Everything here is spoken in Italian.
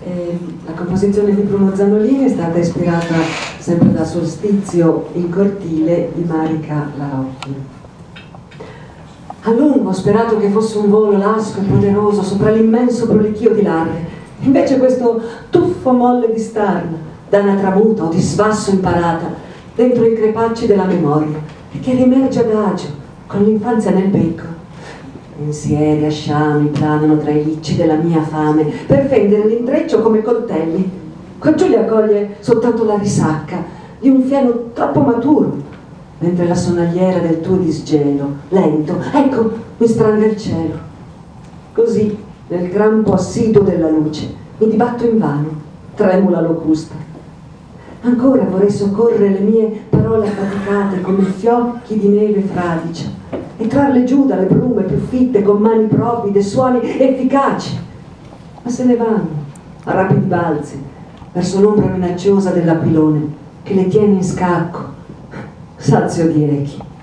La composizione di Bruno Zanolini è stata ispirata sempre da Solstizio in cortile di Marica Larocchi. A lungo ho sperato che fosse un volo lasco e poderoso sopra l'immenso prolichio di larve. Invece questo tuffo molle di starna, d'ana tramuta o di svasso imparata, dentro i crepacci della memoria, e che riemerge adagio, con l'infanzia nel becco. Pensieri a sciami planano tra i licci della mia fame per fendere l'intreccio come coltelli. Con Giulia coglie soltanto la risacca di un fieno troppo maturo, mentre la sonagliera del tuo disgelo, lento, ecco, mi stranga il cielo. Così, nel crampo assiduo della luce, mi dibatto invano, tremula locusta. Ancora vorrei soccorrere le mie parole affaticate come fiocchi di neve fradicia e trarle giù dalle brume più fitte con mani provvide, suoni efficaci. Ma se ne vanno, a rapidi balzi, verso l'ombra minacciosa dell'aquilone che le tiene in scacco, sazio di echi.